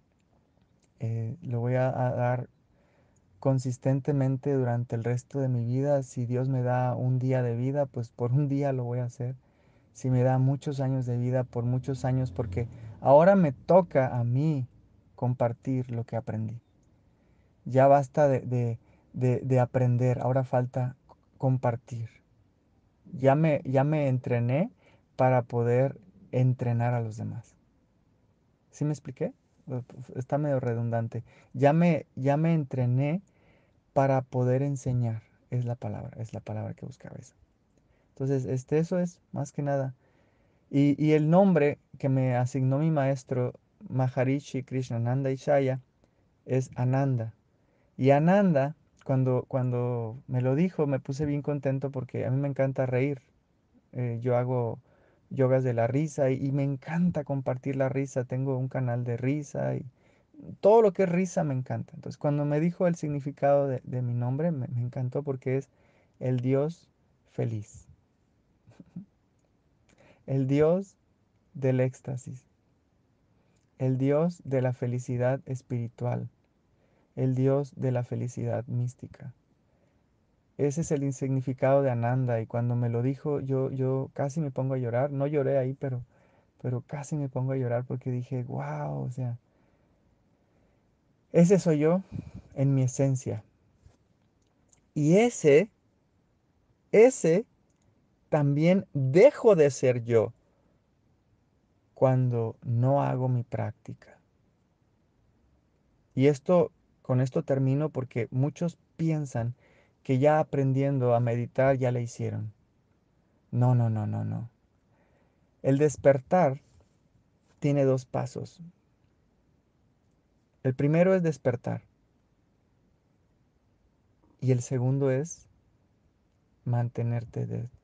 Speaker 1: Lo voy a dar consistentemente durante el resto de mi vida. Si Dios me da un día de vida, pues por un día lo voy a hacer. Si me da muchos años de vida, por muchos años, porque ahora me toca a mí compartir lo que aprendí. Ya basta de aprender, ahora falta compartir. Ya me entrené para poder entrenar a los demás. ¿Sí me expliqué? Está medio redundante. Ya me entrené para poder enseñar. Es la palabra que buscaba esa. Entonces, eso es más que nada. Y el nombre que me asignó mi maestro Maharishi Krishnananda Ishaya es Ananda. Y Ananda, cuando me lo dijo, me puse bien contento porque a mí me encanta reír. Yo hago yogas de la risa y me encanta compartir la risa. Tengo un canal de risa y todo lo que es risa me encanta. Entonces, cuando me dijo el significado de mi nombre, me encantó porque es el Dios feliz, el Dios del éxtasis, el Dios de la felicidad espiritual, el Dios de la felicidad mística. Ese es el significado de Ananda y cuando me lo dijo yo casi me pongo a llorar. No lloré ahí, pero casi me pongo a llorar porque dije, wow, o sea, ese soy yo en mi esencia. Y ese también dejo de ser yo cuando no hago mi práctica. Y con esto termino porque muchos piensan que ya aprendiendo a meditar ya le hicieron. No, no, no, no, no. El despertar tiene dos pasos. El primero es despertar y el segundo es mantenerte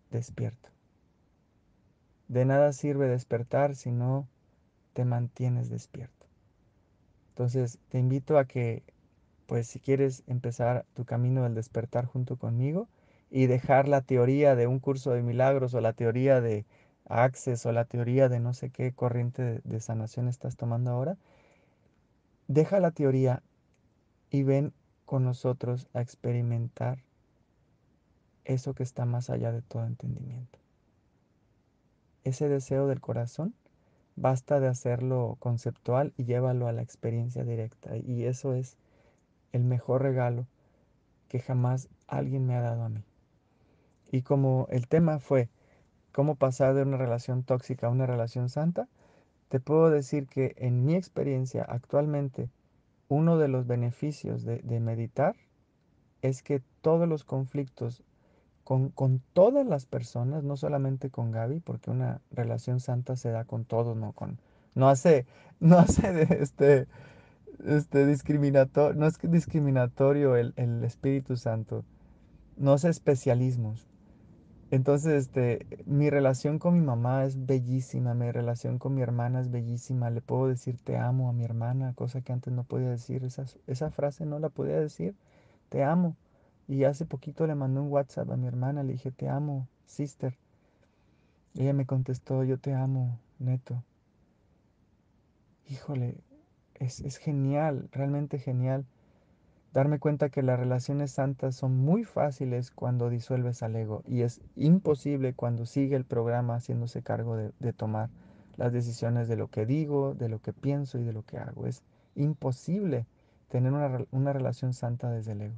Speaker 1: despierto. De nada sirve despertar si no te mantienes despierto. Entonces te invito a que, pues si quieres empezar tu camino del despertar junto conmigo y dejar la teoría de un curso de milagros o la teoría de Access o la teoría de no sé qué corriente de sanación estás tomando ahora, deja la teoría y ven con nosotros a experimentar eso que está más allá de todo entendimiento. Ese deseo del corazón, basta de hacerlo conceptual y llévalo a la experiencia directa. Y eso es el mejor regalo que jamás alguien me ha dado a mí. Y como el tema fue cómo pasar de una relación tóxica a una relación santa, te puedo decir que en mi experiencia actualmente, uno de los beneficios de meditar es que todos los conflictos con todas las personas, no solamente con Gaby, porque una relación santa se da con todos, no hace, no hace discriminatorio, no es que discriminatorio el Espíritu Santo, no hace especialismos. Entonces, mi relación con mi mamá es bellísima, mi relación con mi hermana es bellísima, le puedo decir te amo a mi hermana, cosa que antes no podía decir, esa frase no la podía decir, te amo. Y hace poquito le mandé un WhatsApp a mi hermana, le dije, te amo, sister. Y ella me contestó, yo te amo, neto. Híjole, es genial, realmente genial. Darme cuenta que las relaciones santas son muy fáciles cuando disuelves al ego y es imposible cuando sigue el programa haciéndose cargo de tomar las decisiones de lo que digo, de lo que pienso y de lo que hago. Es imposible tener una relación santa desde el ego.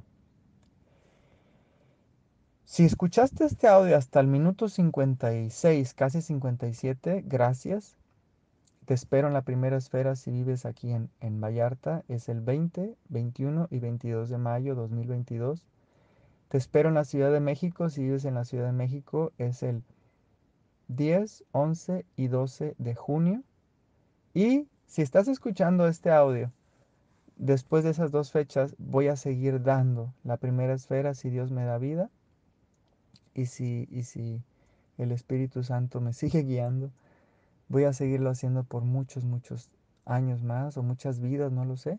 Speaker 1: Si escuchaste este audio hasta el minuto 56, casi 57, gracias. Te espero en la primera esfera si vives aquí en Vallarta. Es el 20, 21 y 22 de mayo 2022. Te espero en la Ciudad de México. Si vives en la Ciudad de México, es el 10, 11 y 12 de junio. Y si estás escuchando este audio, después de esas dos fechas, voy a seguir dando la primera esfera si Dios me da vida. Y si el Espíritu Santo me sigue guiando, voy a seguirlo haciendo por muchos, muchos años más o muchas vidas, no lo sé.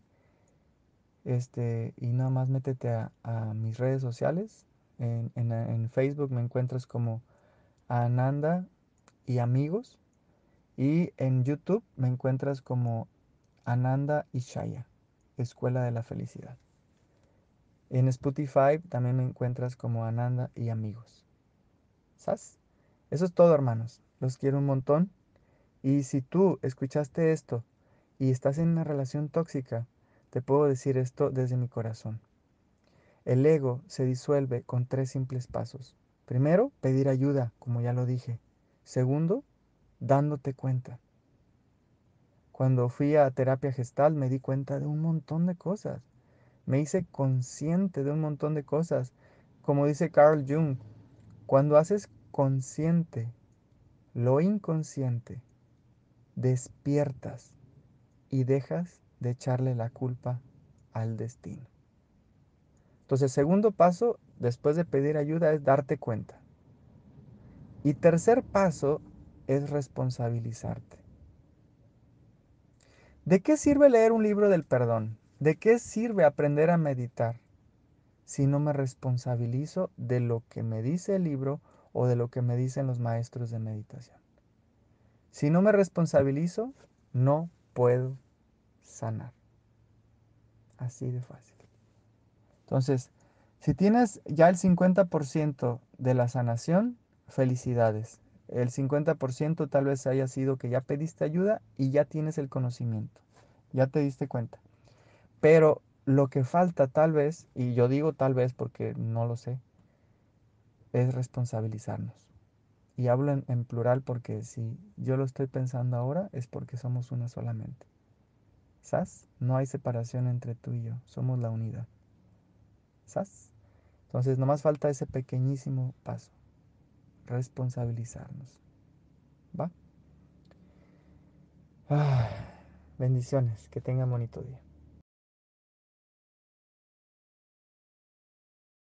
Speaker 1: Y nada más métete a mis redes sociales. En Facebook me encuentras como Ananda y Amigos. Y en YouTube me encuentras como Ananda y Shaya, Escuela de la Felicidad. En Spotify también me encuentras como Ananda y Amigos. ¿Sabes? Eso es todo, hermanos. Los quiero un montón. Y si tú escuchaste esto y estás en una relación tóxica, te puedo decir esto desde mi corazón. El ego se disuelve con tres simples pasos. Primero, pedir ayuda, como ya lo dije. Segundo, dándote cuenta. Cuando fui a terapia gestal me di cuenta de un montón de cosas. Me hice consciente de un montón de cosas. Como dice Carl Jung, cuando haces consciente lo inconsciente, despiertas y dejas de echarle la culpa al destino. Entonces, segundo paso, después de pedir ayuda, es darte cuenta. Y tercer paso es responsabilizarte. ¿De qué sirve leer un libro del perdón? ¿De qué sirve aprender a meditar si no me responsabilizo de lo que me dice el libro o de lo que me dicen los maestros de meditación? Si no me responsabilizo, no puedo sanar. Así de fácil. Entonces, si tienes ya el 50% de la sanación, felicidades. El 50% tal vez haya sido que ya pediste ayuda y ya tienes el conocimiento. Ya te diste cuenta. Pero lo que falta tal vez, y yo digo tal vez porque no lo sé, es responsabilizarnos. Y hablo en plural porque si yo lo estoy pensando ahora es porque somos una solamente. ¿Sas? No hay separación entre tú y yo, somos la unidad. ¿Sas? Entonces nomás falta ese pequeñísimo paso, responsabilizarnos. ¿Va? Ah, bendiciones, que tengan bonito día.